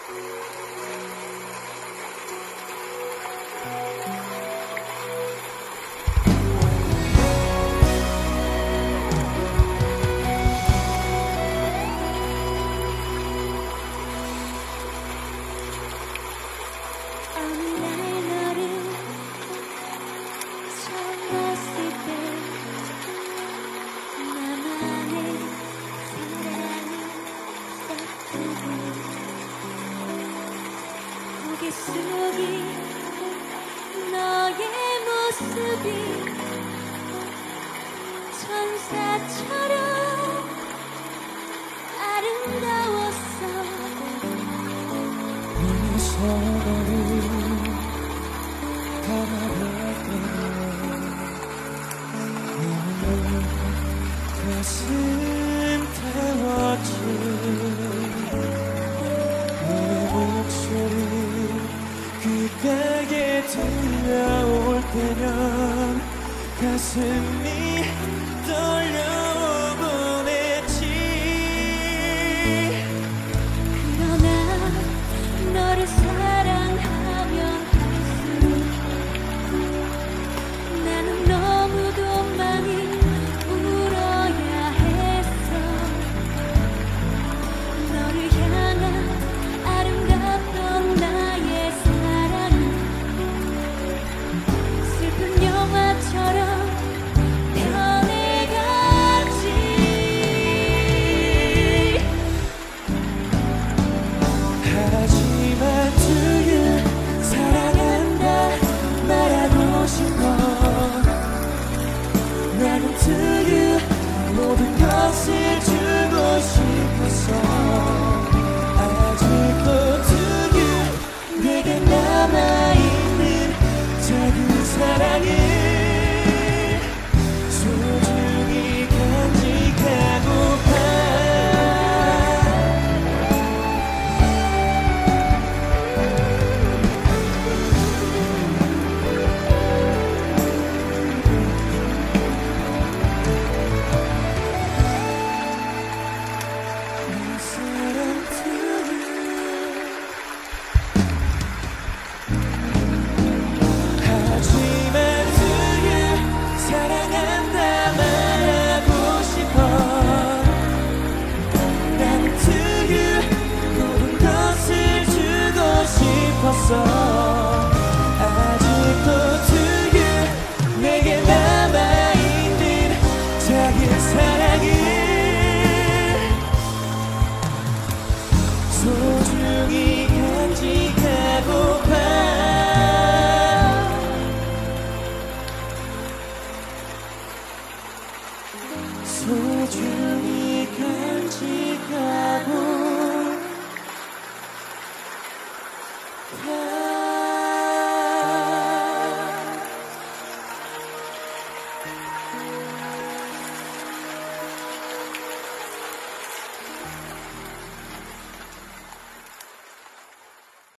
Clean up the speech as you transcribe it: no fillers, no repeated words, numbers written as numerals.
고개 숙인 너의 모습이 천사처럼 아름다웠어. 너의 서거를 바라볼 때면 너무 가슴 태웠지. 너의 목소리 귓가에 들려올 때면 가슴이 떨려오곤 했지. 그러나 너를 사랑하면 할수록 나는 너무도 많이 울어야 했어. 너를 향한 아름답던 나의 사랑은 슬픈 영화처럼 변해갔지. 하지만 to you 사랑한다 말하고 싶어. 나는 to you 모든 것을 주고 싶었어. 아직도 to you 내게 남아있는 작은 사랑을 소중히 간직하고파. 아직도 to you 내게 남아있는 작은 사랑을 소중히 간직하고파. 소중히 간직하고